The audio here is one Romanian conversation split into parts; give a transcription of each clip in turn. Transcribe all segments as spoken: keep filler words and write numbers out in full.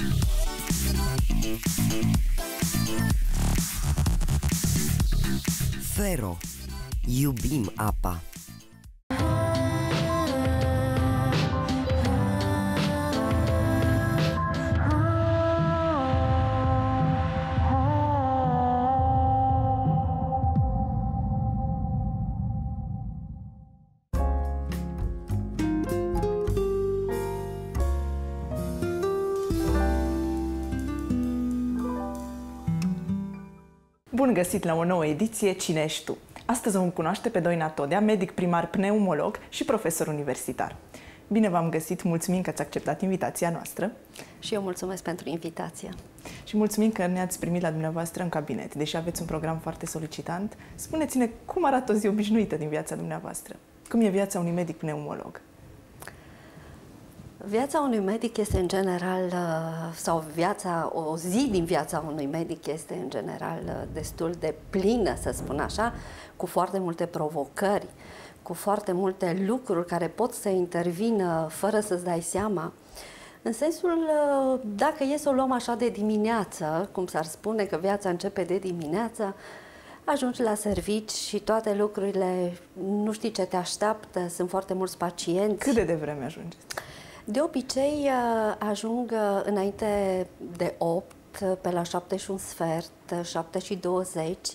Fero. Iubim apa. Bun găsit la o nouă ediție Cine ești tu? Astăzi vom cunoaște pe Doina Todea, medic primar pneumolog și profesor universitar. Bine v-am găsit, mulțumim că ați acceptat invitația noastră. Și eu mulțumesc pentru invitație. Și mulțumim că ne-ați primit la dumneavoastră în cabinet, deși aveți un program foarte solicitant. Spuneți-ne cum arată o zi obișnuită din viața dumneavoastră? Cum e viața unui medic pneumolog? Viața unui medic este în general, sau viața, o zi din viața unui medic este în general destul de plină, să spun așa, cu foarte multe provocări, cu foarte multe lucruri care pot să intervină fără să-ți dai seama. În sensul, dacă e să o luăm așa de dimineață, cum s-ar spune că viața începe de dimineață, ajungi la servici și toate lucrurile, nu știi ce te așteaptă, sunt foarte mulți pacienți. Cât de devreme ajungeți? De obicei ajung înainte de opt, pe la șapte și un sfert, șapte și douăzeci.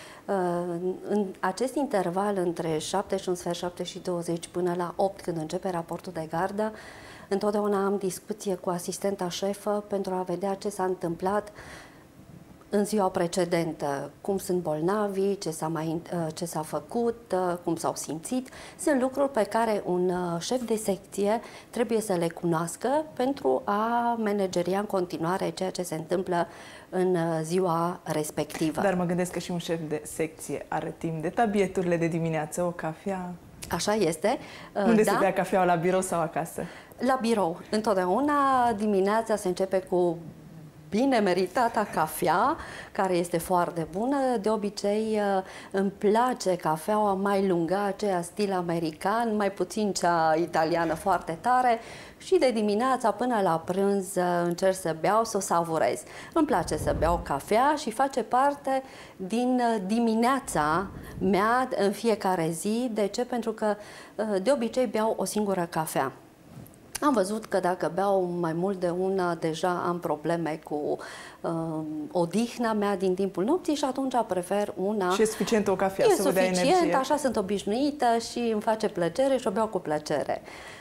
În acest interval între șapte și un sfert, șapte și douăzeci până la opt, când începe raportul de gardă, întotdeauna am discuție cu asistenta șefă pentru a vedea ce s-a întâmplat în ziua precedentă, cum sunt bolnavii, ce s-a mai, ce s-a făcut, cum s-au simțit. Sunt lucruri pe care un șef de secție trebuie să le cunoască pentru a manageria în continuare ceea ce se întâmplă în ziua respectivă. Dar mă gândesc că și un șef de secție are timp de tabieturile de dimineață, o cafea. Așa este. Unde da? se bea cafeaua, la birou sau acasă? La birou. Întotdeauna dimineața se începe cu bine meritata cafea, care este foarte bună. De obicei îmi place cafeaua mai lungă, aceea stil american, mai puțin cea italiană foarte tare, și de dimineața până la prânz încerc să beau, să o savurez. Îmi place să beau cafea și face parte din dimineața mea în fiecare zi. De ce? Pentru că de obicei beau o singură cafea. Am văzut că dacă beau mai mult de una, deja am probleme cu uh, odihna mea din timpul nopții și atunci prefer una. Și e suficient o cafea e să vă dea energie? E suficient, așa sunt obișnuită și îmi face plăcere și o beau cu plăcere.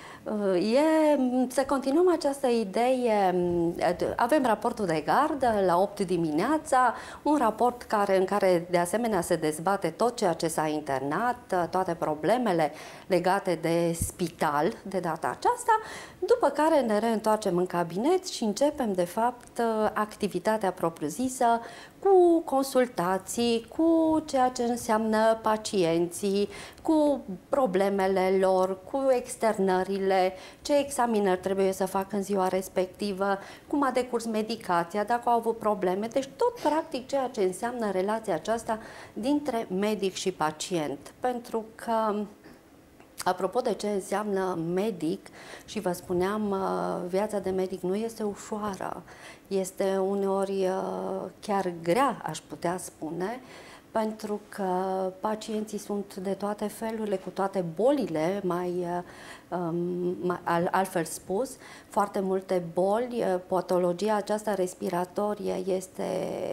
E, să continuăm această idee. Avem raportul de gardă la opt dimineața, un raport care, în care de asemenea se dezbate tot ceea ce s-a internat, toate problemele legate de spital de data aceasta, după care ne reîntoarcem în cabinet și începem de fapt activitatea propriu-zisă cu consultații, cu ceea ce înseamnă pacienții, cu problemele lor, cu externările, ce examinări trebuie să fac în ziua respectivă, cum a decurs medicația, dacă au avut probleme. Deci tot practic ceea ce înseamnă relația aceasta dintre medic și pacient. Pentru că, apropo de ce înseamnă medic, și vă spuneam, viața de medic nu este ușoară, este uneori chiar grea, aș putea spune, pentru că pacienții sunt de toate felurile, cu toate bolile, mai, mai altfel spus, foarte multe boli. Patologia aceasta respiratorie este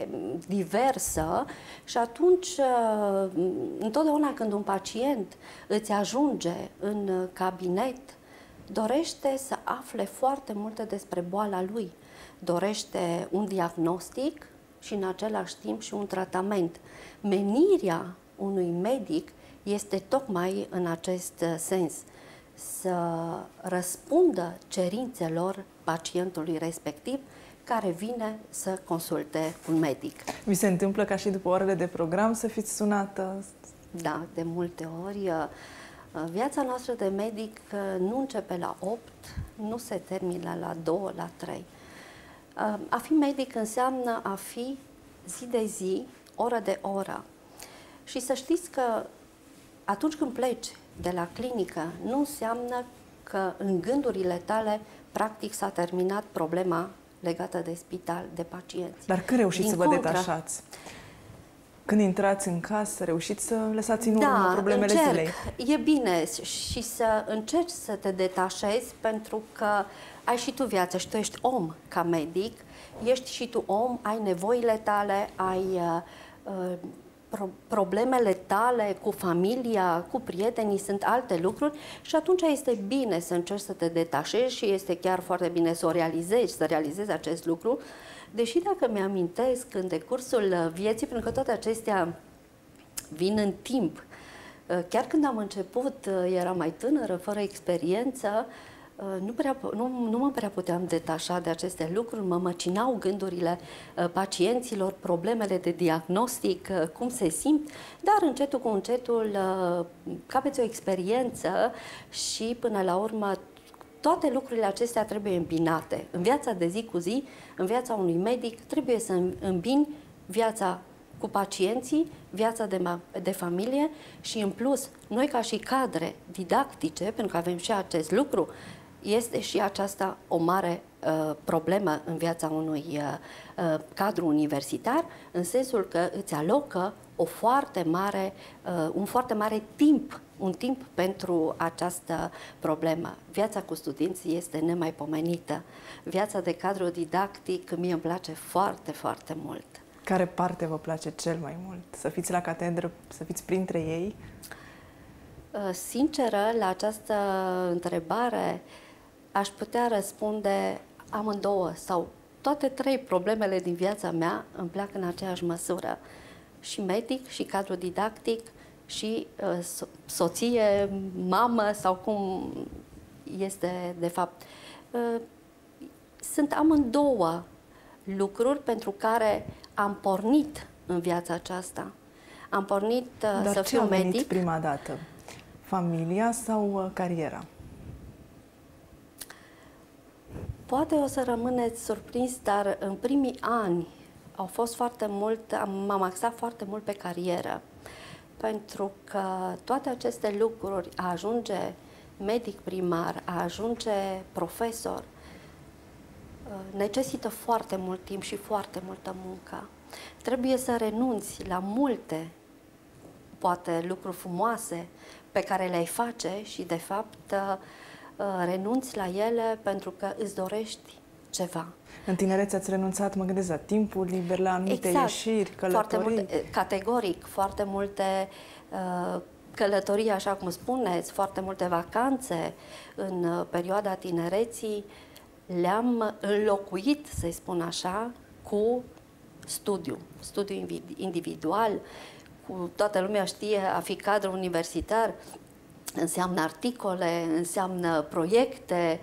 diversă și atunci, întotdeauna când un pacient îți ajunge în cabinet, dorește să afle foarte multe despre boala lui, dorește un diagnostic și în același timp și un tratament. Menirea unui medic este tocmai în acest sens, să răspundă cerințelor pacientului respectiv care vine să consulte un medic. Vi se întâmplă ca și după orele de program să fiți sunată? Da, de multe ori. Viața noastră de medic nu începe la opt, nu se termină la doi, la trei. A fi medic înseamnă a fi zi de zi, oră de oră. Și să știți că atunci când pleci de la clinică, nu înseamnă că în gândurile tale practic s-a terminat problema legată de spital, de pacienți. Dar când reușiți Din să vă contra, detașați? Când intrați în casă, reușiți să lăsați în urmă da, problemele încerc. zilei? E bine și să încerci să te detașezi, pentru că ai și tu viață și tu ești om ca medic, ești și tu om, ai nevoile tale, ai uh, uh, pro problemele tale cu familia, cu prietenii, sunt alte lucruri și atunci este bine să încerci să te detașezi și este chiar foarte bine să o realizezi, să realizezi acest lucru. Deși dacă mi-amintesc în decursul vieții, pentru că toate acestea vin în timp, chiar când am început, eram mai tânără, fără experiență, nu, prea, nu, nu mă prea puteam detașa de aceste lucruri, mă măcinau gândurile pacienților, problemele de diagnostic, cum se simt, dar încetul cu încetul capeți o experiență și până la urmă toate lucrurile acestea trebuie îmbinate. În viața de zi cu zi, în viața unui medic, trebuie să îmbini viața cu pacienții, viața de, de familie și, în plus, noi ca și cadre didactice, pentru că avem și acest lucru, este și aceasta o mare uh, problemă în viața unui uh, uh, cadru universitar, în sensul că îți alocă o foarte mare, uh, un foarte mare timp, un timp pentru această problemă. Viața cu studenții este nemaipomenită. Viața de cadru didactic mie îmi place foarte, foarte mult. Care parte vă place cel mai mult? Să fiți la catedră, să fiți printre ei? Sinceră, la această întrebare aș putea răspunde amândouă sau toate trei problemele din viața mea îmi plac în aceeași măsură. Și medic, și cadru didactic, și uh, so soție, mamă sau cum este de fapt. Uh, sunt amândouă lucruri pentru care am pornit în viața aceasta. Am pornit uh, Dar să ce fiu a venit medic. prima dată? Familia sau uh, cariera? Poate o să rămâneți surprins, dar în primii ani au fost foarte mult, m-am axat foarte mult pe carieră. Pentru că toate aceste lucruri, a ajunge medic primar, a ajunge profesor, necesită foarte mult timp și foarte multă muncă. Trebuie să renunți la multe, poate lucruri frumoase pe care le-ai face și, de fapt, renunți la ele pentru că îți dorești ceva. În tinerețe ați renunțat, mă gândesc, la timpul liber, la anumite exact. ieșiri, călătorii? Foarte multe, categoric, foarte multe uh, călătorii, așa cum spuneți, foarte multe vacanțe în uh, perioada tinereții, le-am înlocuit, să-i spun așa, cu studiu, studiu individual. Cu toată lumea știe, a fi cadru universitar înseamnă articole, înseamnă proiecte,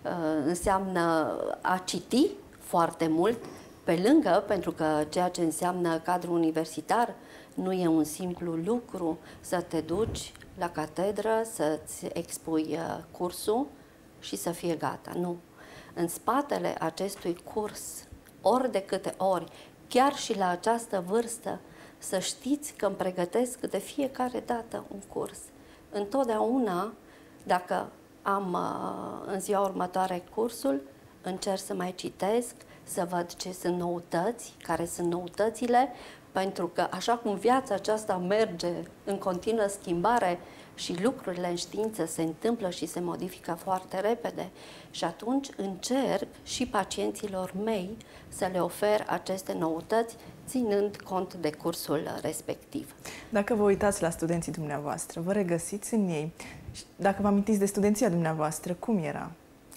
înseamnă a citi foarte mult, pe lângă, pentru că ceea ce înseamnă cadru universitar nu e un simplu lucru să te duci la catedră, să-ți expui cursul și să fie gata. Nu. În spatele acestui curs, ori de câte ori, chiar și la această vârstă, să știți că îmi pregătesc de fiecare dată un curs. Întotdeauna, dacă am în ziua următoare cursul, încerc să mai citesc, să văd ce sunt noutăți, care sunt noutățile, pentru că așa cum viața aceasta merge în continuă schimbare și lucrurile în știință se întâmplă și se modifică foarte repede, și atunci încerc și pacienților mei să le ofer aceste noutăți, ținând cont de cursul respectiv. Dacă vă uitați la studenții dumneavoastră, vă regăsiți în ei. Dacă vă amintiți de studenția dumneavoastră, cum era?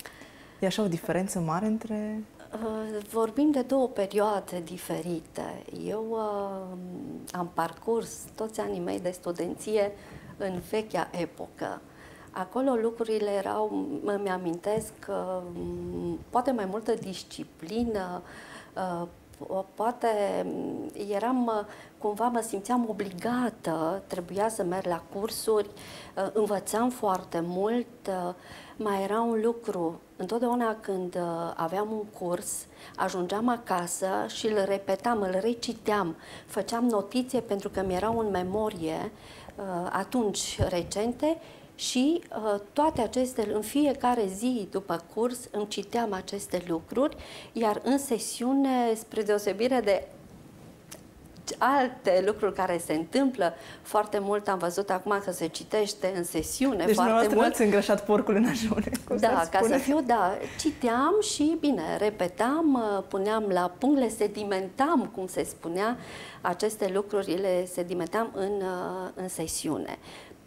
E așa o diferență mare între... Vorbim de două perioade diferite. Eu uh, am parcurs toți anii mei de studenție în vechea epocă. Acolo lucrurile erau, îmi amintesc, uh, poate mai multă disciplină, uh, poate eram, cumva mă simțeam obligată, trebuia să merg la cursuri, învățam foarte mult. Mai era un lucru, întotdeauna când aveam un curs, ajungeam acasă și îl repetam, îl reciteam, făceam notițe pentru că mi erau în memorie atunci recente și uh, toate aceste, în fiecare zi după curs îmi citeam aceste lucruri, iar în sesiune, spre deosebire de alte lucruri care se întâmplă foarte mult, am văzut acum că se citește în sesiune deci foarte mult. Deci n-ați îngreșat porcul în ajune, da, ca să fiu, da, citeam și, bine, repetam, puneam la punct, le sedimentam, cum se spunea, aceste lucruri, le sedimentam în, în sesiune.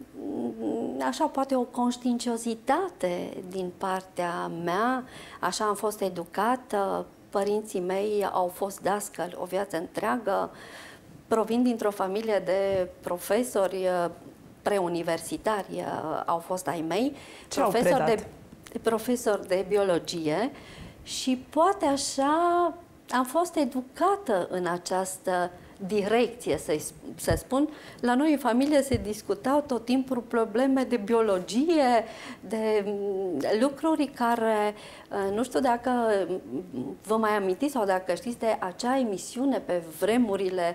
Așa, poate o conștiinciozitate din partea mea, așa am fost educată, părinții mei au fost dascăli o viață întreagă, provin dintr-o familie de profesori preuniversitari, au fost ai mei, profesori de, profesori de biologie și poate așa am fost educată în această direcție, să, să spun. La noi în familie se discutau tot timpul probleme de biologie, de lucruri care, nu știu dacă vă mai amintiți sau dacă știți de acea emisiune pe vremurile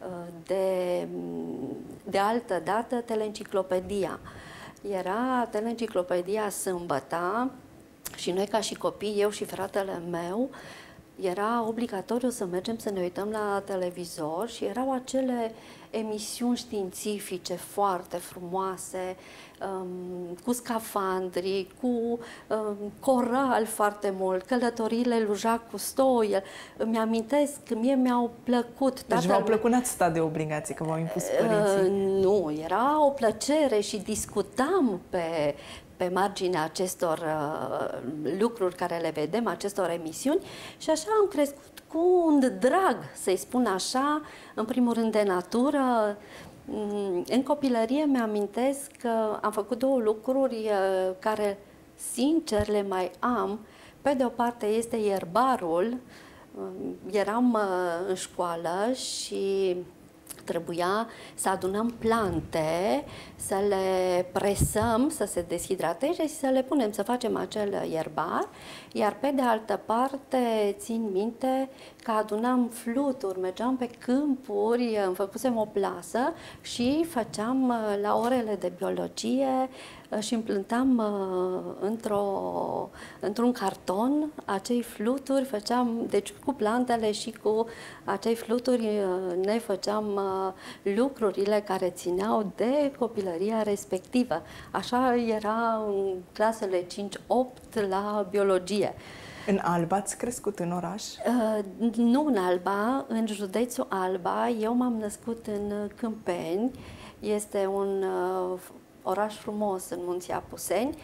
de, de altă dată, Teleenciclopedia. Era Teleenciclopedia sâmbătă și noi ca și copii, eu și fratele meu, era obligatoriu să mergem să ne uităm la televizor și erau acele emisiuni științifice foarte frumoase, um, cu scafandri, cu um, coral foarte mult, călătoriile lui Jacques Cousteau. Îmi amintesc că mie mi-au plăcut. Deci v-au plăcut, n-ați stat de obligație, că v-au impus părinții? Uh, nu, era o plăcere și discutam pe pe marginea acestor uh, lucruri care le vedem, acestor emisiuni, și așa am crescut cu un drag, să-i spun așa, în primul rând de natură. În copilărie mi-amintesc că am făcut două lucruri uh, care, sincer, le mai am. Pe de o parte este ierbarul. Uh, eram uh, în școală și trebuia să adunăm plante, să le presăm, să se deshidrateze și să le punem, să facem acel ierbar. Iar pe de altă parte, țin minte că adunam fluturi, mergeam pe câmpuri, îmi făcusem o plasă și făceam la orele de biologie și împlântam într-o, într-un carton acei fluturi, făceam, deci cu plantele și cu acei fluturi ne făceam lucrurile care țineau de copilăria respectivă. Așa era în clasele cinci opt la biologie. În Alba ați crescut, în oraș? Uh, nu în Alba, în județul Alba. Eu m-am născut în Câmpeni. Este un uh, oraș frumos în Munții Apuseni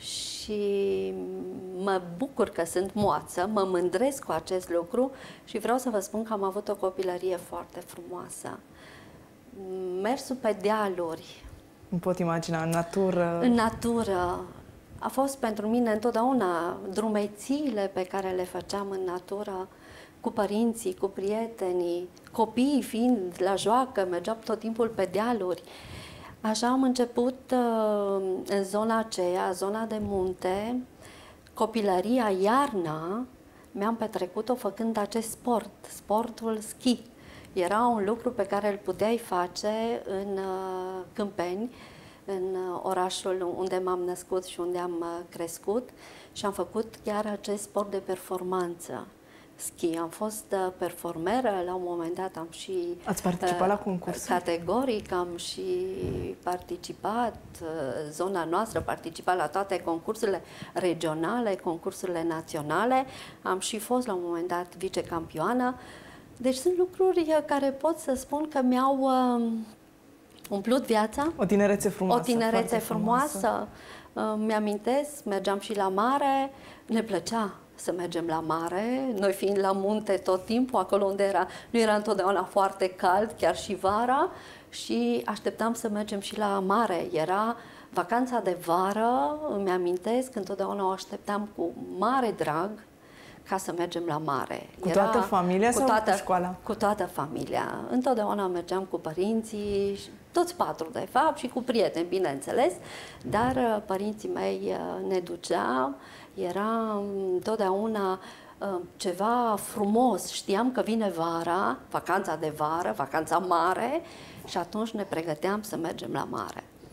și mă bucur că sunt moață, mă mândresc cu acest lucru și vreau să vă spun că am avut o copilărie foarte frumoasă. Mersul pe dealuri. Îmi pot imagina, în natură. În natură. A fost pentru mine întotdeauna drumețiile pe care le făceam în natură, cu părinții, cu prietenii, copiii fiind la joacă, mergeam tot timpul pe dealuri. Așa am început uh, în zona aceea, zona de munte, copilăria, iarna, mi-am petrecut-o făcând acest sport, sportul schi. Era un lucru pe care îl puteai face în uh, Câmpeni, în orașul unde m-am născut și unde am crescut, și am făcut chiar acest sport de performanță, schi. Am fost performeră, la un moment dat am și... Ați participat la concursuri? Categoric am și participat, zona noastră participa la toate concursurile regionale, concursurile naționale, am și fost la un moment dat vicecampioană. Deci sunt lucruri care pot să spun că mi-au umplut viața. O tinerețe frumoasă. O tinerețe frumoasă. frumoasă. Mi-amintesc, mergeam și la mare, ne plăcea să mergem la mare, noi fiind la munte tot timpul, acolo unde era, nu era întotdeauna foarte cald, chiar și vara, și așteptam să mergem și la mare. Era vacanța de vară, îmi amintesc, întotdeauna o așteptam cu mare drag ca să mergem la mare. Cu era, toată familia cu sau toată, cu școala? Cu toată familia. Întotdeauna mergeam cu părinții, toți patru de fapt, și cu prieteni, bineînțeles, dar părinții mei ne duceau, era întotdeauna ceva frumos. Știam că vine vara, vacanța de vară, vacanța mare, și atunci ne pregăteam să mergem la mare.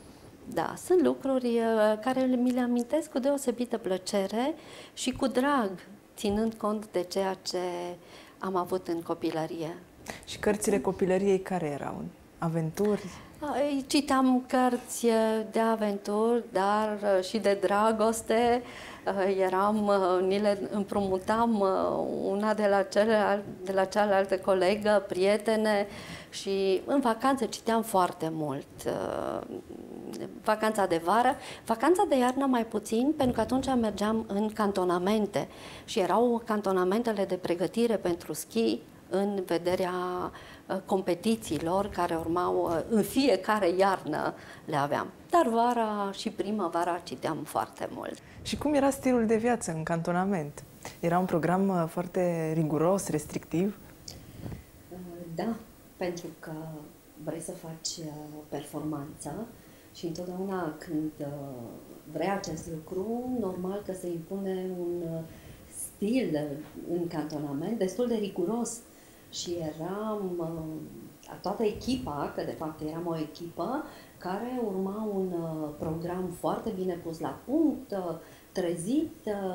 da, sunt lucruri uh, care mi le amintesc cu deosebită plăcere și cu drag, ținând cont de ceea ce am avut în copilărie. Și cărțile copilăriei care erau? Aventuri? Citeam cărți de aventuri, dar și de dragoste. Eram, ni le împrumutam una de la, celelalte, de la cealaltă colegă, prietene, și în vacanță citeam foarte mult. Vacanța de vară, vacanța de iarnă mai puțin, pentru că atunci mergeam în cantonamente și erau cantonamentele de pregătire pentru schi în vederea competițiilor care urmau în fiecare iarnă le aveam. Dar vara și primăvara citeam foarte mult. Și cum era stilul de viață în cantonament? Era un program foarte riguros, restrictiv? Da, pentru că vrei să faci performanță și întotdeauna când vrei acest lucru, normal că se impune un stil în cantonament destul de riguros. Și eram, toată echipa, că de fapt eram o echipă, care urma un program foarte bine pus la punct, trezit,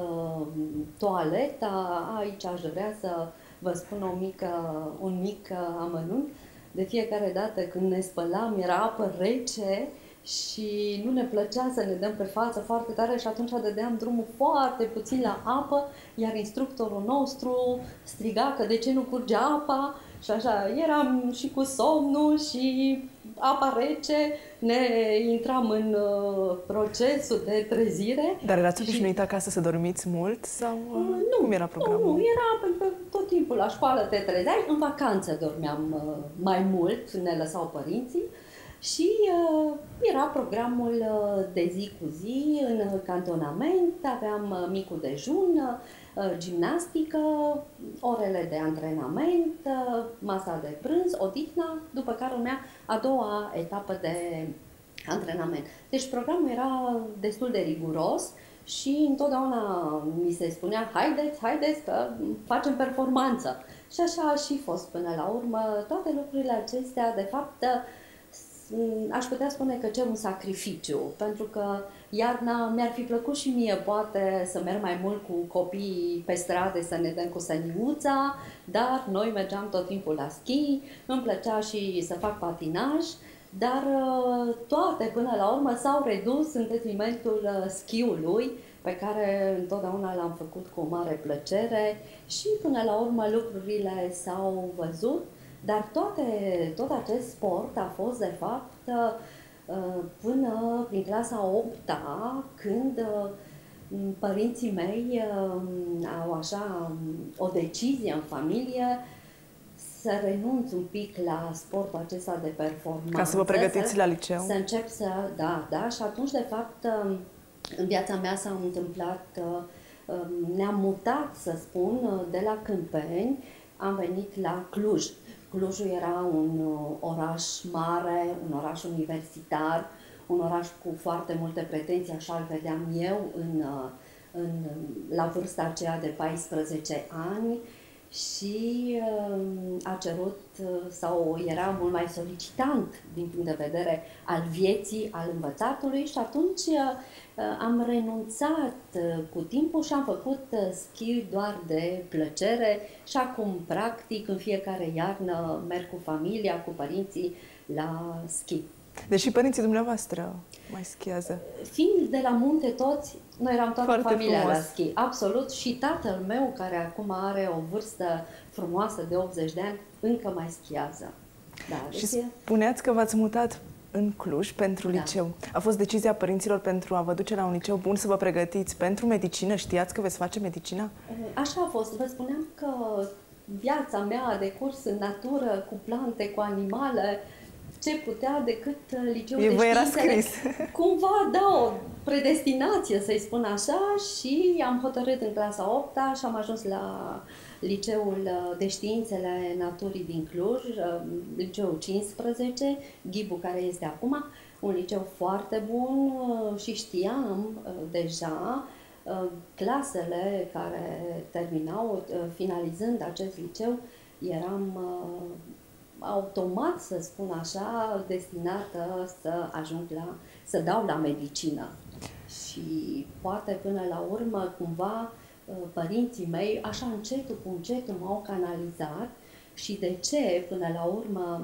toaleta. Aici aș vrea să vă spun o mică, un mic amănunt. De fiecare dată când ne spălam era apă rece și nu ne plăcea să ne dăm pe față foarte tare și atunci dădeam drumul foarte puțin la apă, iar instructorul nostru striga că de ce nu curge apa și așa, eram și cu somnul și apa rece, ne intram în uh, procesul de trezire. Dar erați obișnuit și... acasă să dormiți mult sau uh, nu, cum era programul? Nu, nu, era pentru că tot timpul la școală te trezeai, în vacanță dormeam uh, mai mult, ne lăsau părinții. Și uh, era programul uh, de zi cu zi în cantonament, aveam uh, micul dejun, uh, gimnastică, orele de antrenament, uh, masa de prânz, odihna, după care urmea a doua etapă de antrenament. Deci programul era destul de riguros și întotdeauna mi se spunea haideți, haideți că facem performanță. Și așa a și fost până la urmă. Toate lucrurile acestea, de fapt, aș putea spune că cer un sacrificiu, pentru că iarna mi-ar fi plăcut și mie poate să merg mai mult cu copiii pe stradă, să ne dăm cu săniuța, dar noi mergeam tot timpul la schi, îmi plăcea și să fac patinaj, dar toate până la urmă s-au redus în detrimentul schiului, pe care întotdeauna l-am făcut cu o mare plăcere și până la urmă lucrurile s-au văzut. Dar toate, tot acest sport a fost, de fapt, până prin clasa a opta, când părinții mei au așa o decizie în familie să renunț un pic la sportul acesta de performanță. Ca să vă pregătiți să, la liceu? Să încep să, da, da, și atunci, de fapt, în viața mea s-a întâmplat, ne-am mutat, să spun, de la Câmpeni, am venit la Cluj. Clujul era un oraș mare, un oraș universitar, un oraș cu foarte multe pretenții, așa îl vedeam eu în, în, la vârsta aceea de paisprezece ani și a cerut sau era mult mai solicitant din punct de vedere al vieții, al învățatului și atunci am renunțat cu timpul și am făcut schi doar de plăcere și acum practic în fiecare iarnă merg cu familia, cu părinții la schi. Deși părinții dumneavoastră mai schiază. Fiind de la munte toți, noi eram toată Foarte familia frumos. la schi, absolut, și tatăl meu, care acum are o vârstă frumoasă de optzeci de ani, încă mai schiază. Da, și deci spuneați că v-ați mutat în Cluj pentru Da. liceu. A fost decizia părinților pentru a vă duce la un liceu bun, să vă pregătiți pentru medicină? Știați că veți face medicină? Așa a fost. Vă spuneam că viața mea a decurs în natură, cu plante, cu animale, ce putea decât liceul E, de vă era științele. scris. Cumva, da, o predestinație, să-i spun așa, și am hotărât în clasa a opta și am ajuns la Liceul de Științele Naturii din Cluj, liceul cincisprezece, Ghibu, care este acum, un liceu foarte bun și știam deja clasele care terminau, finalizând acest liceu, eram automat, să spun așa, destinată să ajung la, să dau la medicină. Și poate până la urmă, cumva, părinții mei, așa încetul cu încetul m-au canalizat. Și de ce, până la urmă,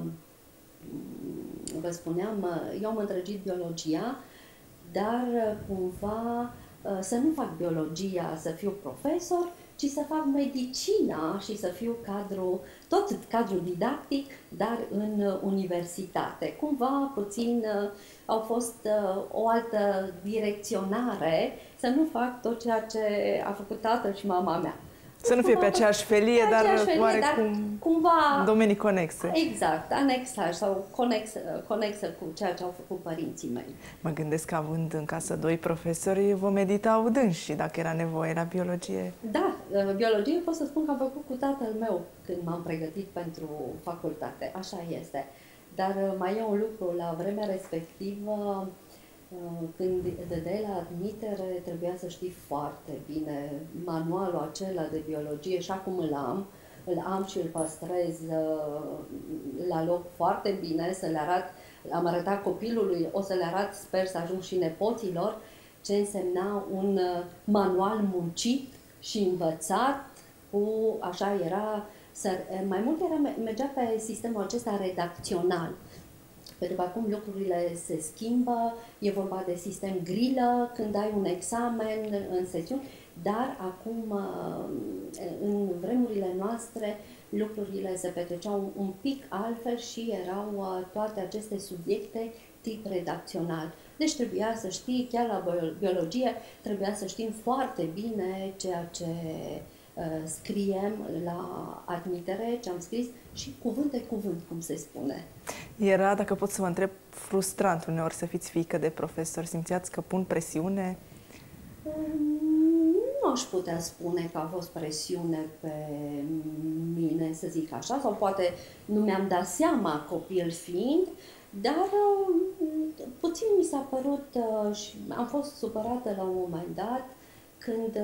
vă spuneam, eu am îndrăgit biologia, dar cumva să nu fac biologia, să fiu profesor, ci să fac medicina și să fiu cadru, tot cadru didactic, dar în universitate. Cumva puțin au fost o altă direcționare, să nu fac tot ceea ce a făcut tatăl și mama mea. Să nu fie pe aceeași felie, pe dar aceeași felie, oarecum dar cumva domenii conexe. Exact, anexaj sau conexă, conexă cu ceea ce au făcut părinții mei. Mă gândesc că având în casă doi profesori, vom edita audânși și dacă era nevoie la biologie. Da, biologie pot să spun că am făcut cu tatăl meu când m-am pregătit pentru facultate, așa este. Dar mai e un lucru, la vremea respectivă, când dădeai la admitere, trebuia să știi foarte bine manualul acela de biologie și acum îl am, îl am și îl păstrez la loc foarte bine, să le arăt, am arătat copilului, o să le arăt, sper să ajung și nepoților, ce însemna un manual muncit și învățat, cu, așa era, mai mult era, mergea pe sistemul acesta redacțional. Pentru că acum lucrurile se schimbă, e vorba de sistem grilă, când ai un examen în sesiuni, dar acum, în vremurile noastre, lucrurile se petreceau un pic altfel și erau toate aceste subiecte tip redacțional. Deci trebuia să știi, chiar la biologie, trebuia să știm foarte bine ceea ce scriem la admitere, ce am scris, și cuvânt de cuvânt, cum se spune. Era, dacă pot să vă întreb, frustrant uneori să fiți fiică de profesor? Simțeați că pun presiune? Nu aș putea spune că a fost presiune pe mine, să zic așa, sau poate nu mi-am dat seama, copil fiind, dar puțin mi s-a părut și am fost supărată la un moment dat când,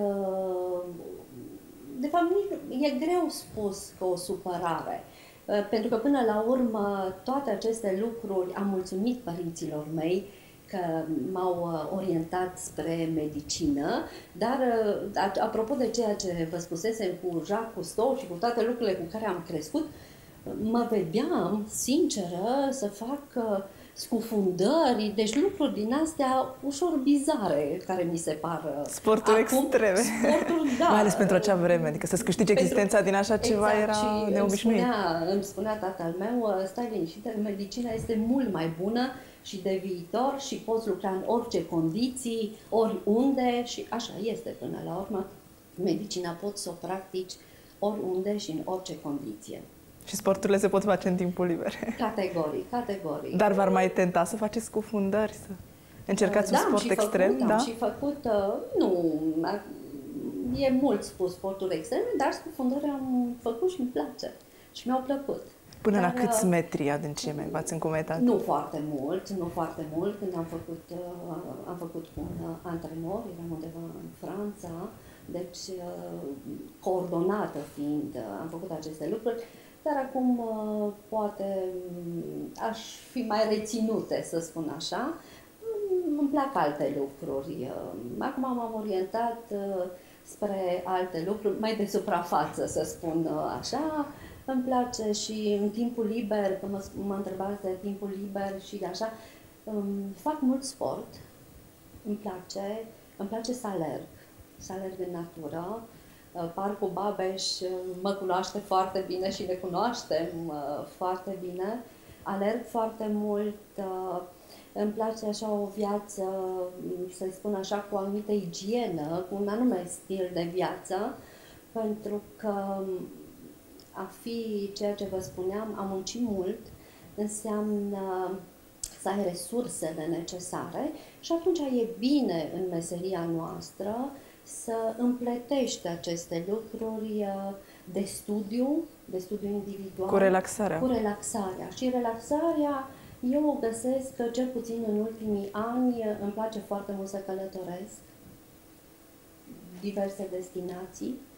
de fapt, e greu spus că o supărare, pentru că până la urmă toate aceste lucruri am mulțumit părinților mei că m-au orientat spre medicină, dar apropo de ceea ce vă spusesem cu Jacques Cousteau și cu toate lucrurile cu care am crescut, mă vedeam, sinceră, să fac scufundări, deci lucruri din astea ușor bizare, care mi se par sporturi acum, extreme. Sporturi, da. Mai ales pentru acea vreme, adică să-ți câștigi pentru, existența din așa ceva, exact, era și neobișnuit. Îmi spunea, îmi spunea tatăl meu, stai liniștită, medicina este mult mai bună și de viitor și poți lucra în orice condiții, oriunde, și așa este până la urmă. Medicina poți să o practici oriunde și în orice condiție. Și sporturile se pot face în timpul liber. Categoric, categoric. Dar v-ar mai tenta să faceți scufundări, să încercați da, un sport extrem? Făcut, da, am și făcut, nu, e mult spus sporturi extreme, dar scufundări am făcut și îmi place. Și mi-au plăcut. Până dar, la câți metri adâncime v-ați încumetat? Nu foarte mult, nu foarte mult. Când am făcut, am făcut cu un antrenor, eram undeva în Franța, deci coordonată fiind, am făcut aceste lucruri. Dar acum poate aș fi mai reținute, să spun așa. Îmi plac alte lucruri. Acum m-am orientat spre alte lucruri, mai de suprafață, să spun așa. Îmi place și în timpul liber, că mă, mă întrebați de timpul liber și de așa, fac mult sport, îmi place, îmi place să alerg, să alerg în natură. Parcul Babeș mă cunoaște foarte bine și ne cunoaștem foarte bine. Alerg foarte mult, îmi place așa o viață, să-i spun așa, cu o anumită igienă, cu un anume stil de viață, pentru că a fi ceea ce vă spuneam, a munci mult, înseamnă să ai resursele necesare și atunci e bine în meseria noastră să împletești aceste lucruri de studiu, de studiu individual. Cu relaxarea. Cu relaxarea. Și relaxarea, eu o găsesc că, cel puțin în ultimii ani, îmi place foarte mult să călătoresc diverse destinații.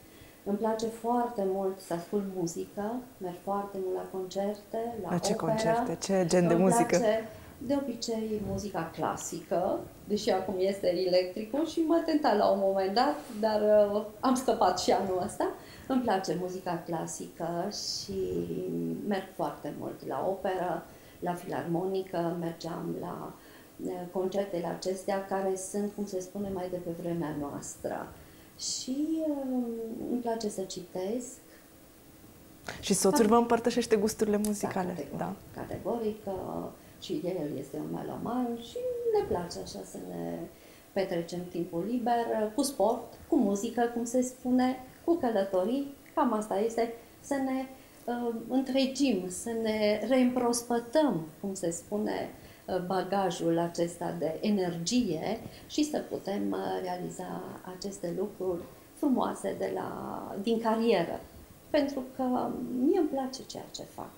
Îmi place foarte mult să ascult muzică, merg foarte mult la concerte, la, La ce opera. concerte? Ce gen de Îmi muzică? Place, de obicei, muzica clasică, deși acum este electricul și mă tenta la un moment dat, dar uh, am scăpat și anul ăsta. Îmi place muzica clasică și merg foarte mult la operă, la filarmonică, mergeam la uh, concertele acestea care sunt, cum se spune, mai de pe vremea noastră. Și uh, îmi place să citesc. Și soțul vă împărtășește gusturile muzicale? Da, categoric. Da. categoric uh, și el este un meloman și ne place așa să ne petrecem timpul liber cu sport, cu muzică, cum se spune, cu călătorii. Cam asta este, să ne uh, întregim, să ne reîmprospătăm, cum se spune, uh, bagajul acesta de energie și să putem uh, realiza aceste lucruri frumoase de la, din carieră. Pentru că mie îmi place ceea ce fac.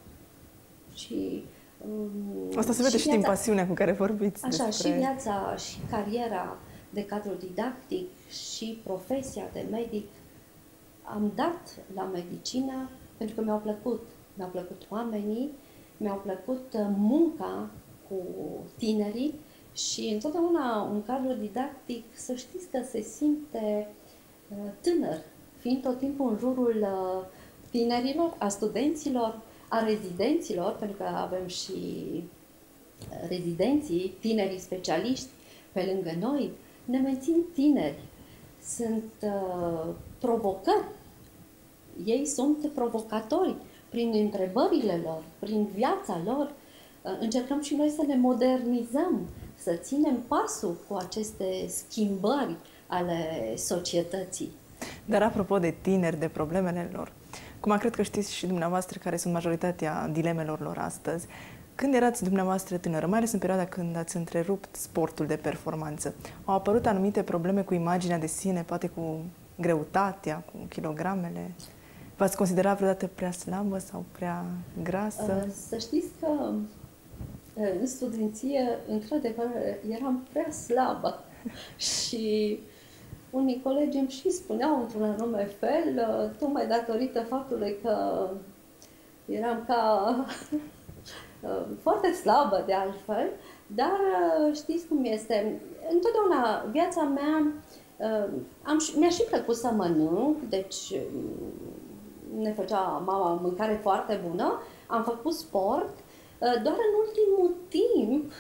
Și um, asta se vede și, și din pasiunea cu care vorbiți. Așa, despre... și viața și cariera de cadru didactic și profesia de medic am dat la medicină pentru că mi-au plăcut. Mi-au plăcut oamenii, mi-au plăcut munca cu tinerii și întotdeauna un cadru didactic, să știți că se simte uh, tânăr, fiind tot timpul în jurul uh, tinerilor, a studenților, a rezidenților, pentru că avem și rezidenții, tinerii specialiști pe lângă noi, ne mențin tineri. Sunt uh, provocări. Ei sunt provocatori prin întrebările lor, prin viața lor. Uh, încercăm și noi să ne modernizăm, să ținem pasul cu aceste schimbări ale societății. Dar apropo de tineri, de problemele lor, cum cred că știți și dumneavoastră care sunt majoritatea dilemelor lor astăzi, când erați dumneavoastră tânără, mai ales în perioada când ați întrerupt sportul de performanță, au apărut anumite probleme cu imaginea de sine, poate cu greutatea, cu kilogramele? V-ați considerat vreodată prea slabă sau prea grasă? Să știți că în studenție, într-adevăr, eram prea slabă și unii colegi îmi și spuneau într-un anume fel, tocmai datorită faptului că eram ca foarte slabă de altfel, dar știți cum este, întotdeauna viața mea, am, mi-a și plăcut să mănânc, deci ne făcea mama mâncare foarte bună, am făcut sport, doar în ultimul timp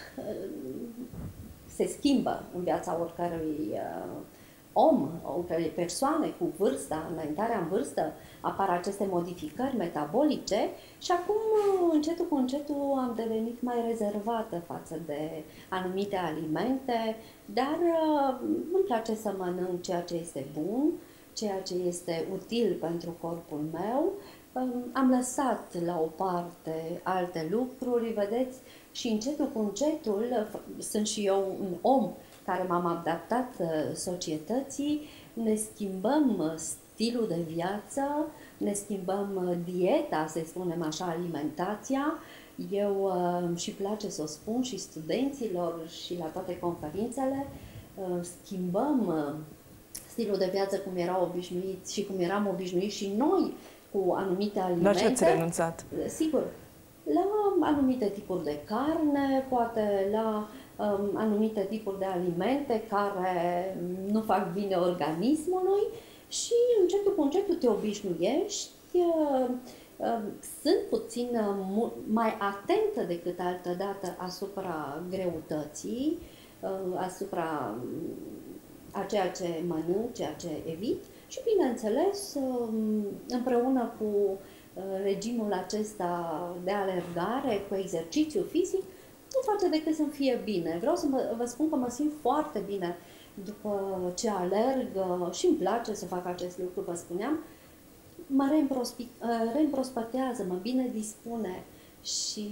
se schimbă în viața oricărui om, oricărei persoane cu vârsta, înaintarea în vârstă, apar aceste modificări metabolice și acum, încetul cu încetul, am devenit mai rezervată față de anumite alimente, dar îmi place să mănânc ceea ce este bun, ceea ce este util pentru corpul meu. Am lăsat la o parte alte lucruri, vedeți, și încetul cu încetul, sunt și eu un om care m-am adaptat societății, ne schimbăm stilul de viață, ne schimbăm dieta, să spunem așa, alimentația. Eu și place să o spun și studenților și la toate conferințele, schimbăm stilul de viață cum erau obișnuiți și cum eram obișnuiți și noi cu anumite alimente. La ce ați renunțat? Sigur, la anumite tipuri de carne, poate la um, anumite tipuri de alimente care nu fac bine organismului și încetul cu încetul te obișnuiești, uh, uh, sunt puțin uh, mai atentă decât altădată asupra greutății, uh, asupra a ceea ce mănânc, ceea ce evit și, bineînțeles, împreună cu regimul acesta de alergare, cu exercițiu fizic, nu face decât să-mi fie bine. Vreau să mă, vă spun că mă simt foarte bine după ce alerg și îmi place să fac acest lucru, vă spuneam, mă reîmprospătează, mă bine dispune și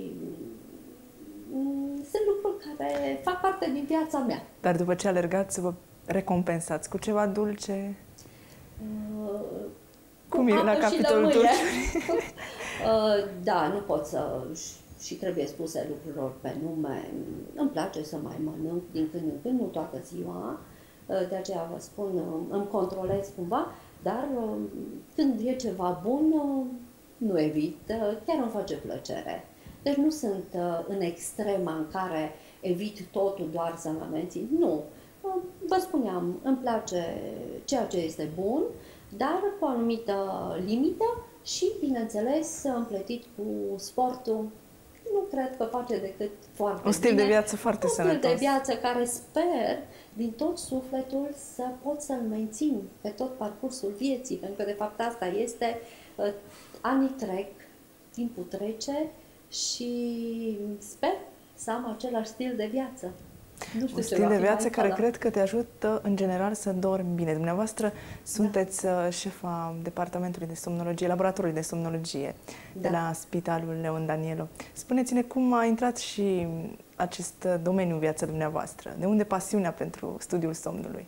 sunt lucruri care fac parte din viața mea. Dar după ce alergați, vă recompensați cu ceva dulce? Uh, Cum e la capitolul dulce? uh, da, nu pot să... și trebuie spuse lucrurilor pe nume. Îmi place să mai mănânc din când în când, nu toată ziua. Uh, de aceea vă spun, îmi controlez cumva, Dar când e ceva bun, nu evit, chiar îmi face plăcere. Deci nu sunt în extrema în care evit totul doar să-l mențin. Nu. Vă spuneam, îmi place ceea ce este bun, dar cu o anumită limită și, bineînțeles, împletit cu sportul. Nu cred că face decât foarte bine. Un stil de viață foarte sănătos. Un stil de viață care sper din tot sufletul să pot să-l mențin pe tot parcursul vieții, pentru că de fapt asta este, anii trec, timpul trece și sper să am același stil de viață. Nu știu, un stil de viață care cred că te ajută în general să dormi bine. Dumneavoastră sunteți da. șefa departamentului de somnologie, laboratorului de somnologie da. de la Spitalul Leon Danielo. Spuneți-ne cum a intrat și acest domeniu în viața dumneavoastră. De unde pasiunea pentru studiul somnului?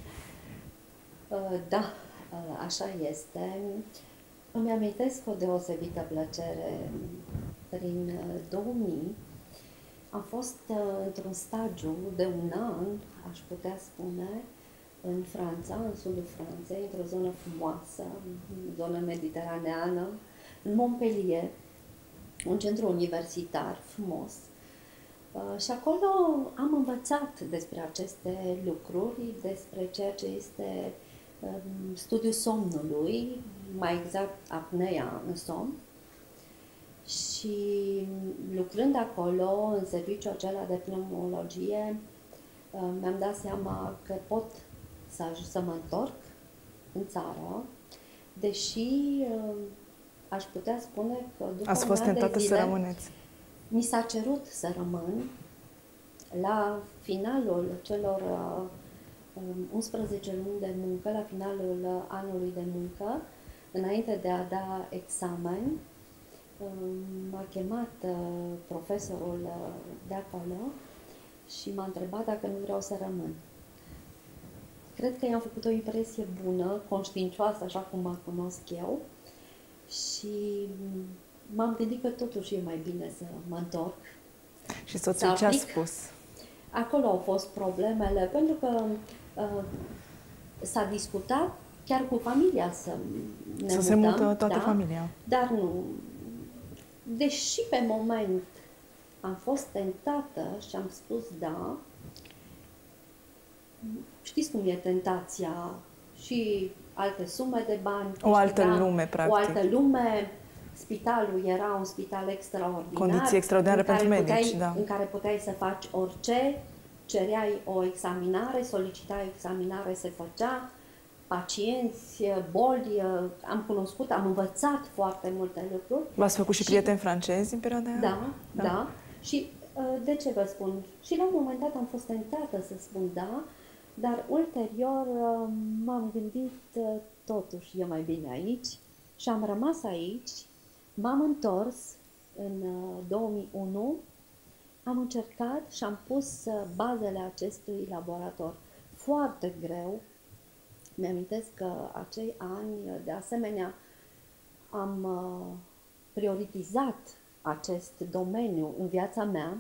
Da, așa este. Îmi amintesc o deosebită plăcere. Prin două mii am fost uh, într-un stagiu de un an, aș putea spune, în Franța, în sudul Franței, într-o zonă frumoasă, zonă mediteraneană, în Montpellier, un centru universitar frumos. Uh, și acolo am învățat despre aceste lucruri, despre ceea ce este uh, studiul somnului, mai exact apnea în somn. Și lucrând acolo, în serviciul acela de pneumologie, mi-am dat seama că pot să ajung să mă întorc în țară, deși aș putea spune că după Ați fost tentată să rămâneți. Mi s-a cerut să rămân la finalul celor unsprezece luni de muncă, la finalul anului de muncă, înainte de a da examen. M-a chemat uh, profesorul uh, de acolo și m-a întrebat dacă nu vreau să rămân. Cred că i-am făcut o impresie bună, conștiincioasă, așa cum mă cunosc eu, și m-am gândit că totuși e mai bine să mă întorc. Și soțul ce a spus? Acolo au fost problemele, pentru că uh, s-a discutat chiar cu familia să ne să mutăm, se mută toată da? familia. Dar nu. Deși pe moment am fost tentată și am spus da, știți cum e tentația, și alte sume de bani. O altă da? lume, practic. O altă lume. Spitalul era un spital extraordinar. Condiții extraordinare pentru medici, puteai, da. În care puteai să faci orice, cereai o examinare, solicitai examinare, se făcea. Pacienți, boli, am cunoscut, am învățat foarte multe lucruri. V-ați făcut și, și prieteni francezi în perioada aia? Da, da, da. Și de ce vă spun? Și la un moment dat am fost tentată să spun da, dar ulterior m-am gândit totuși e mai bine aici și am rămas aici. M-am întors în două mii unu, am încercat și am pus bazele acestui laborator. Foarte greu. Mi-amintesc că acei ani, de asemenea, am prioritizat acest domeniu în viața mea,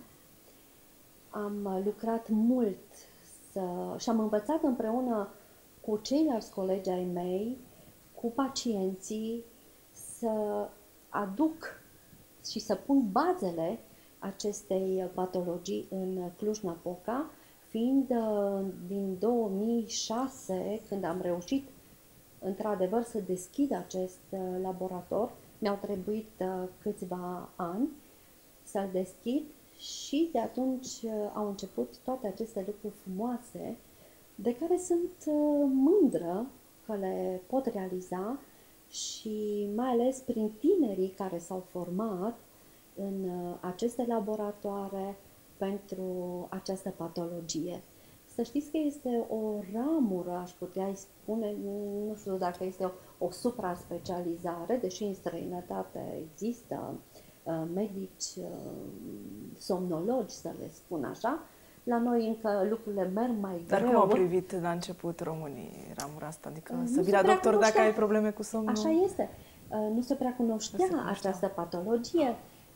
am lucrat mult să, și am învățat împreună cu ceilalți colegi ai mei, cu pacienții, să aduc și să pun bazele acestei patologii în Cluj-Napoca, fiind din două mii șase, când am reușit într-adevăr să deschid acest laborator, mi-au trebuit câțiva ani să-l deschid și de atunci au început toate aceste lucruri frumoase de care sunt mândră că le pot realiza și mai ales prin tinerii care s-au format în aceste laboratoare pentru această patologie. Să știți că este o ramură, aș putea spune, nu știu dacă este o, o supra-specializare, deși în străinătate există uh, medici, uh, somnologi, să le spun așa. La noi încă lucrurile merg mai Dar greu. cum au privit la început românii ramura asta? Adică nu să vii la doctor cunoștea. Dacă ai probleme cu somnul? Așa este. Uh, nu se prea cunoștea se cunoștea această patologie.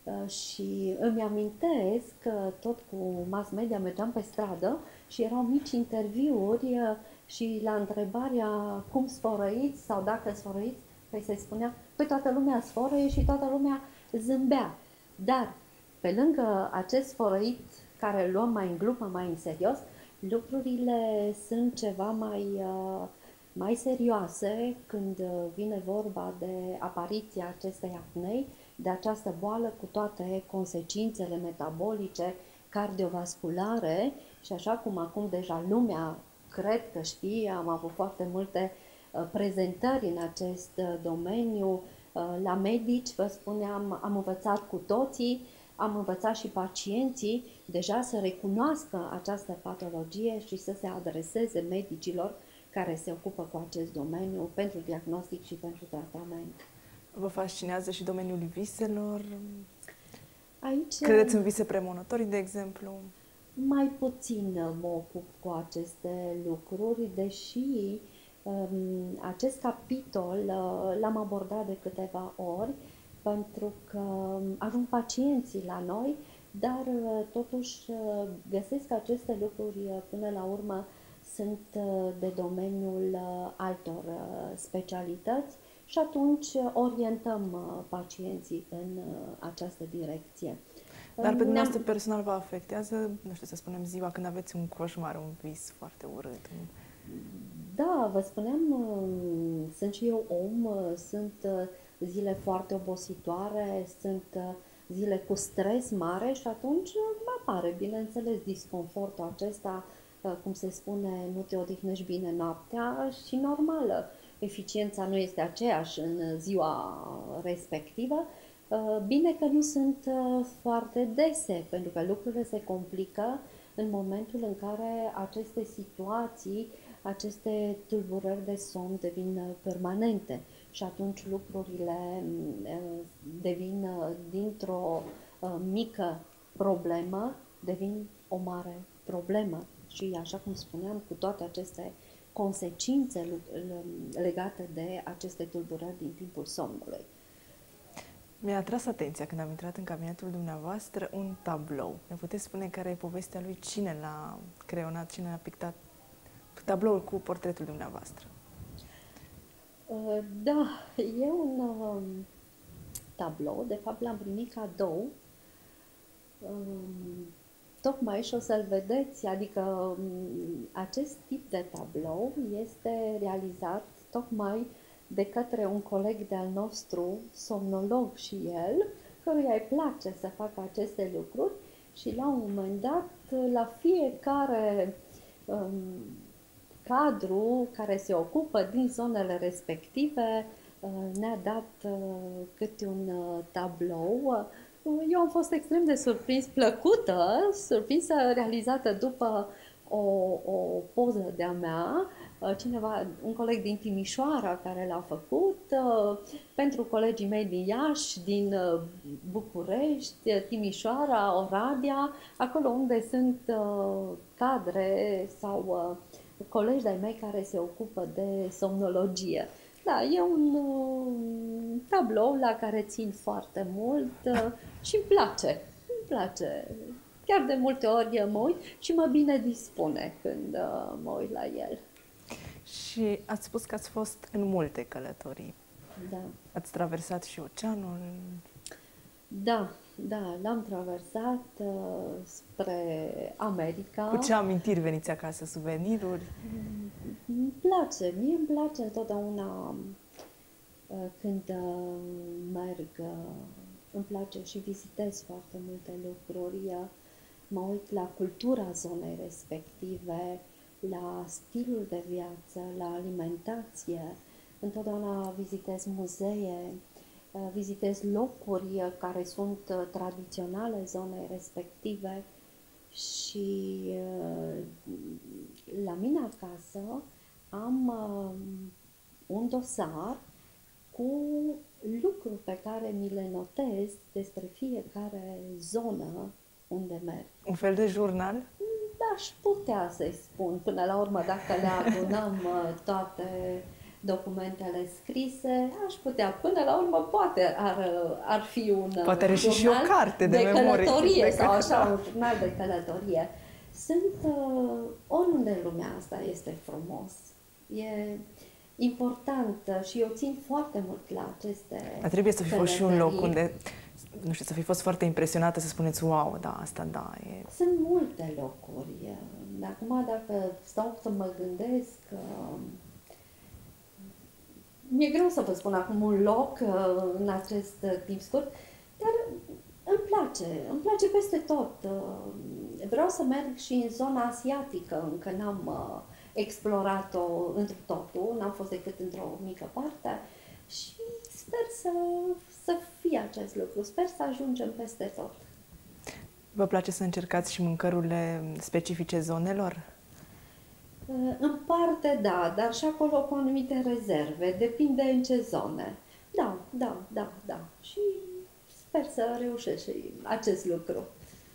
Și îmi amintesc că tot cu mass media mergeam pe stradă și erau mici interviuri și la întrebarea cum sfărăiți sau dacă sfărăiți, păi se spunea, păi toată lumea sfărăie și toată lumea zâmbea. Dar pe lângă acest sfărăit care îl luăm mai în glumă, mai în serios, lucrurile sunt ceva mai, mai serioase când vine vorba de apariția acestei apnei, de această boală cu toate consecințele metabolice, cardiovasculare și așa cum acum deja lumea cred că știe, am avut foarte multe prezentări în acest domeniu. La medici, vă spuneam, am învățat cu toții, am învățat și pacienții deja să recunoască această patologie și să se adreseze medicilor care se ocupă cu acest domeniu pentru diagnostic și pentru tratament. Vă fascinează și domeniul viselor? Aici credeți în vise premonitorii, de exemplu? Mai puțin mă ocup cu aceste lucruri, deși um, acest capitol uh, l-am abordat de câteva ori, pentru că ajung pacienții la noi, dar uh, totuși uh, găsesc că aceste lucruri uh, până la urmă sunt uh, de domeniul uh, altor uh, specialități și atunci orientăm uh, pacienții în uh, această direcție. Dar pe dumneavoastră personal vă afectează, nu știu să spunem, ziua când aveți un coșmar, un vis foarte urât? Da, vă spuneam, sunt și eu om, sunt zile foarte obositoare, sunt zile cu stres mare și atunci apare, bineînțeles, disconfortul acesta, cum se spune, nu te odihnești bine noaptea și normală. Eficiența nu este aceeași în ziua respectivă. Bine că nu sunt foarte dese, pentru că lucrurile se complică în momentul în care aceste situații, aceste tulburări de somn devin permanente și atunci lucrurile devin dintr-o mică problemă, devin o mare problemă. Și așa cum spuneam, cu toate aceste consecințe legate de aceste tulburări din timpul somnului. Mi-a atras atenția când am intrat în cabinetul dumneavoastră un tablou. Ne puteți spune care e povestea lui? Cine l-a creionat, cine a pictat tabloul cu portretul dumneavoastră? Da, e un tablou, de fapt l-am primit cadou. Tocmai și o să-l vedeți, adică acest tip de tablou este realizat tocmai de către un coleg de-al nostru, somnolog și el, căruia îi place să facă aceste lucruri și la un moment dat, la fiecare um, cadru care se ocupă din zonele respective, uh, ne-a dat uh, câte un uh, tablou. Eu am fost extrem de surprins, plăcută, surprinsă, realizată după o, o poză de-a mea, cineva, un coleg din Timișoara care l-a făcut, pentru colegii mei din Iași, din București, Timișoara, Oradea, acolo unde sunt cadre sau colegi de-ai mei care se ocupă de somnologie. Da, e un tablou la care țin foarte mult și îmi place, îmi place. Chiar de multe ori mă uit și mă bine dispune când mă uit la el. Și ați spus că ați fost în multe călătorii. Da. Ați traversat și oceanul? Da, da, l-am traversat uh, spre America. Cu ce amintiri veniți acasă? Suveniruri? Îmi place, mie îmi place întotdeauna uh, când uh, merg, uh, îmi place și vizitez foarte multe lucruri. Uh, mă uit la cultura zonei respective, la stilul de viață, la alimentație. Întotdeauna vizitez muzee, vizitez locuri care sunt tradiționale zonei respective și la mine acasă am un dosar cu lucruri pe care mi le notez despre fiecare zonă unde merg. Un fel de jurnal? Aș putea să-i spun, până la urmă, dacă le adunăm toate documentele scrise, aș putea, până la urmă, poate ar, ar fi un poate are și, și o carte de, de memorie. călătorie de sau așa, da. un jurnal de călătorie. Sunt, uh, oriunde în lumea asta este frumos. E important și eu țin foarte mult la aceste Dar trebuie să fi fost și un călătorii. loc unde, nu știu, să fi fost foarte impresionată, să spuneți, wow, da, asta da, e... Sunt multe locuri. Acum, dacă stau să mă gândesc, uh, mi-e greu să vă spun acum un loc uh, în acest uh, timp scurt, dar îmi place, îmi place peste tot. Uh, vreau să merg și în zona asiatică, încă n-am uh, explorat-o într totul, n-am fost decât într-o mică parte și sper să, să fie acest lucru, sper să ajungem peste tot. Vă place să încercați și mâncărurile specifice zonelor? În parte, da, dar și acolo cu anumite rezerve, depinde în ce zone. Da, da, da, da. Și sper să reușesc și acest lucru.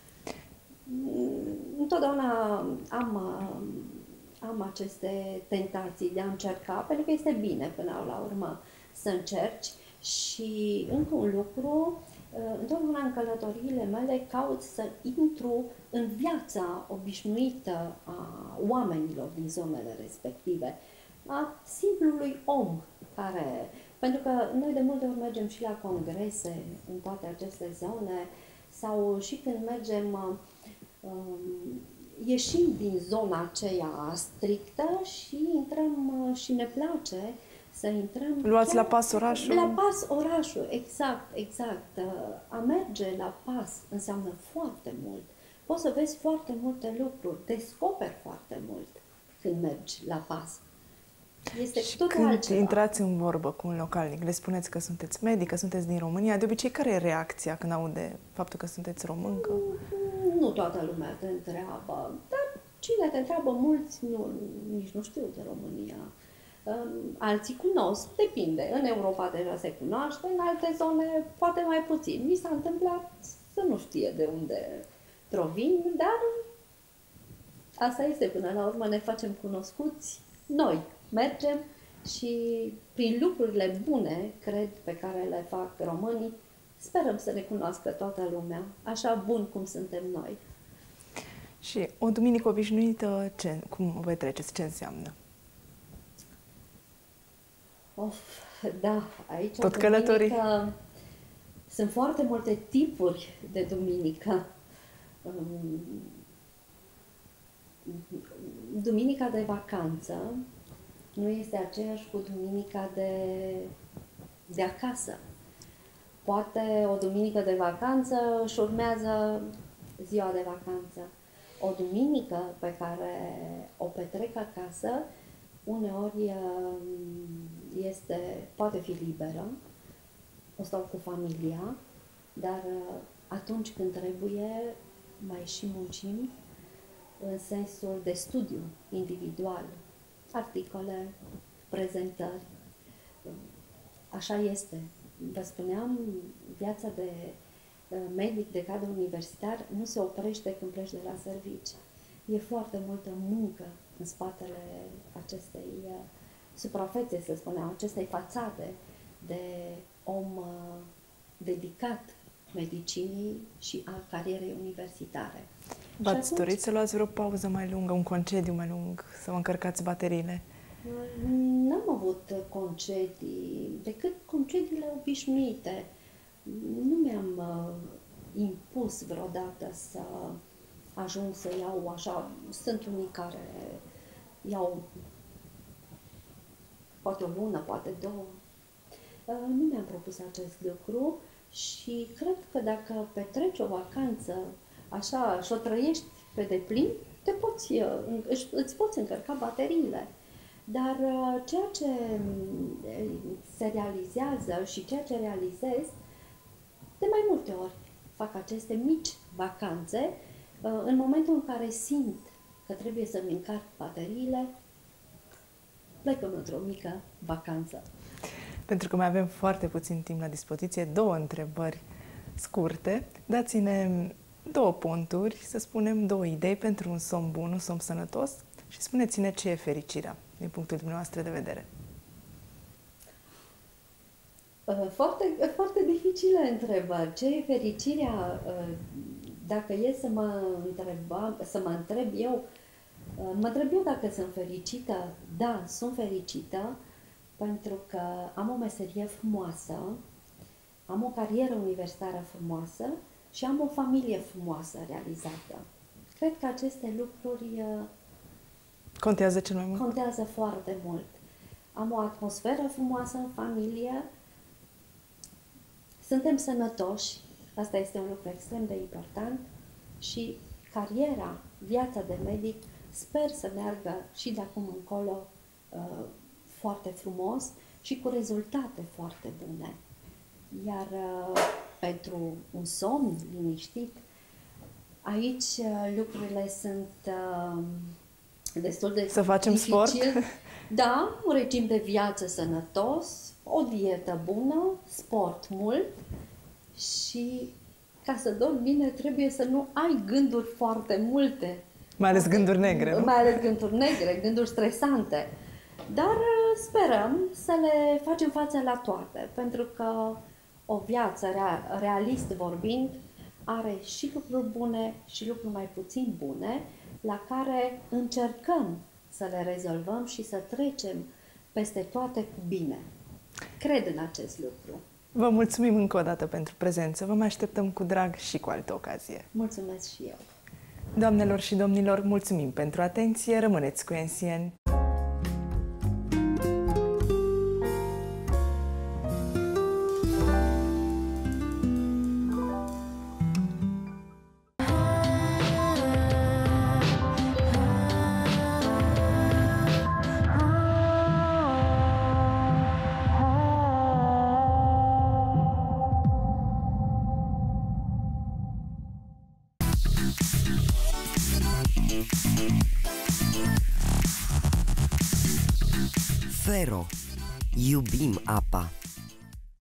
Întotdeauna am, am aceste tentații de a încerca, pentru că este bine până la urmă să încerci. Și încă un lucru, întotdeauna în călătoriile mele caut să intru în viața obișnuită a oamenilor din zonele respective, a simplului om care... Pentru că noi de multe ori mergem și la congrese în toate aceste zone sau și când mergem, um, ieșim din zona aceea strictă și intrăm și ne place să intrăm... Luați la pas orașul? La pas orașul, exact, exact. A merge la pas înseamnă foarte mult. Poți să vezi foarte multe lucruri, descoperi foarte mult când mergi la pas. Este și totul când altceva. intrați în vorbă cu un localnic, le spuneți că sunteți medic, că sunteți din România, de obicei care e reacția când aude faptul că sunteți româncă? Nu toată lumea te întreabă, dar cine te întreabă, mulți nu, nici nu știu de România. Alții cunosc, depinde. În Europa deja se cunoaște, în alte zone poate mai puțin. Mi s-a întâmplat să nu știe de unde provin, dar asta este, până la urmă ne facem cunoscuți noi. Mergem și prin lucrurile bune, cred, pe care le fac românii, sperăm să ne cunoască toată lumea, așa bun cum suntem noi. Și o duminică obișnuită, ce, cum vă treceți? Ce înseamnă? Of, da, aici tot călătorii. Sunt foarte multe tipuri de duminică. Duminica de vacanță nu este aceeași cu duminica de, de acasă. Poate o duminică de vacanță își urmează ziua de vacanță. O duminică pe care o petrec acasă, uneori este, poate fi liberă, o stau cu familia, dar atunci când trebuie, mai și muncim în sensul de studiu individual, articole, prezentări. Așa este. Vă spuneam, viața de medic, de cadru universitar, nu se oprește când pleci de la servici. E foarte multă muncă în spatele acestei suprafețe, să spunem, acestei fațade de om uh, dedicat medicinii și a carierei universitare. V-ați atunci, dorit să luați vreo pauză mai lungă, un concediu mai lung, să vă încărcați bateriile? N-am avut concedii, decât concediile obișnuite. Nu mi-am uh, impus vreodată să ajung să iau așa. Sunt unii care iau poate o lună, poate două. Nu mi-am propus acest lucru și cred că dacă petreci o vacanță așa și o trăiești pe deplin, te poți, îți poți încărca bateriile. Dar ceea ce se realizează și ceea ce realizez, de mai multe ori fac aceste mici vacanțe, în momentul în care simt că trebuie să-mi încarc bateriile, plecăm într-o mică vacanță. Pentru că mai avem foarte puțin timp la dispoziție, două întrebări scurte. Dați-ne două ponturi, să spunem două idei pentru un somn bun, un somn sănătos și spuneți-ne ce e fericirea, din punctul dumneavoastră de vedere. Foarte, foarte dificile întrebări. Ce e fericirea? Dacă e să mă, întreba, să mă întreb eu, mă întreb eu dacă sunt fericită. Da, sunt fericită pentru că am o meserie frumoasă, am o carieră universitară frumoasă și am o familie frumoasă realizată. Cred că aceste lucruri contează cel mai mult. Contează foarte mult. Am o atmosferă frumoasă în familie, suntem sănătoși, asta este un lucru extrem de important, și cariera, viața de medic, sper să meargă și de acum încolo uh, foarte frumos și cu rezultate foarte bune. Iar uh, pentru un somn liniștit, aici uh, lucrurile sunt uh, destul de Să facem dificil. sport? Da, un regim de viață sănătos, o dietă bună, sport mult și ca să dormi bine trebuie să nu ai gânduri foarte multe. Mai ales gânduri negre, nu? Mai ales gânduri negre, gânduri stresante. Dar sperăm să le facem față la toate, pentru că o viață, realist vorbind, are și lucruri bune și lucruri mai puțin bune, la care încercăm să le rezolvăm și să trecem peste toate cu bine. Cred în acest lucru. Vă mulțumim încă o dată pentru prezență. Vă mai așteptăm cu drag și cu altă ocazie. Mulțumesc și eu. Doamnelor și domnilor, mulțumim pentru atenție. Rămâneți cu N C N. Fero. Iubim apa.